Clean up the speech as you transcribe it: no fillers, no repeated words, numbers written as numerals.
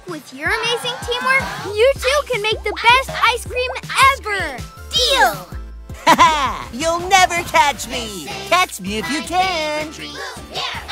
With your amazing teamwork, you too can make the best ice cream ever! Deal! Haha! You'll never catch me! Catch me if you can! Yeah!